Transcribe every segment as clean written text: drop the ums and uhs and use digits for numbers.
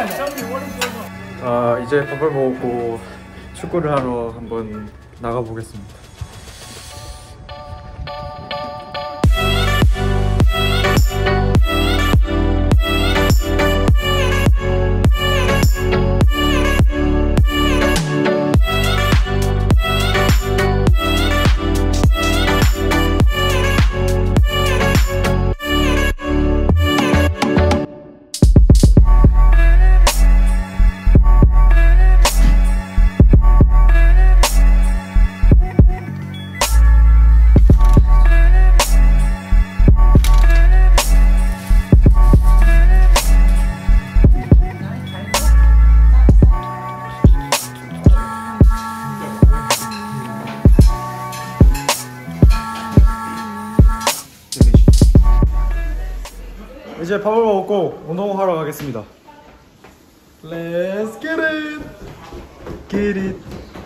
이제 밥을 먹고 축구를 하러 한번 나가보겠습니다. 이제 밥을 먹고 운동하러 가겠습니다. Let's get it! Get it!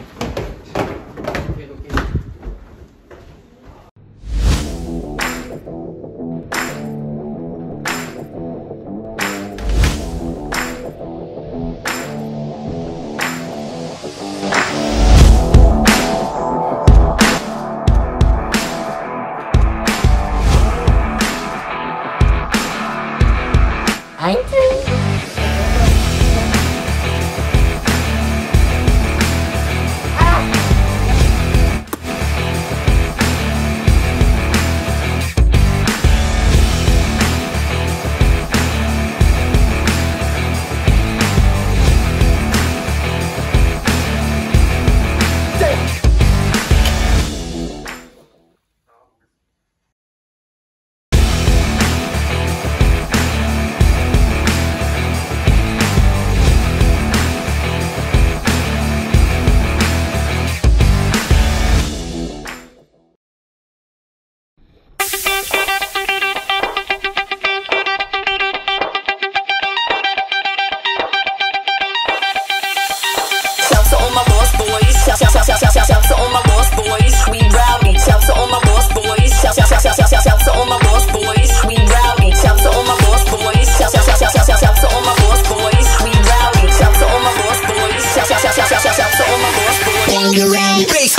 Shout to all my lost boys, we rowdy. Shout to all my lost boys. Shout to all my lost boys, we rowdy. Shout to all my lost boys. Shout to all my lost boys, we rowdy. Shout to all my lost boys. Shout to all my lost boys. Bangarang bass.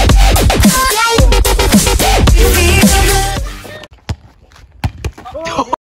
Bangarang.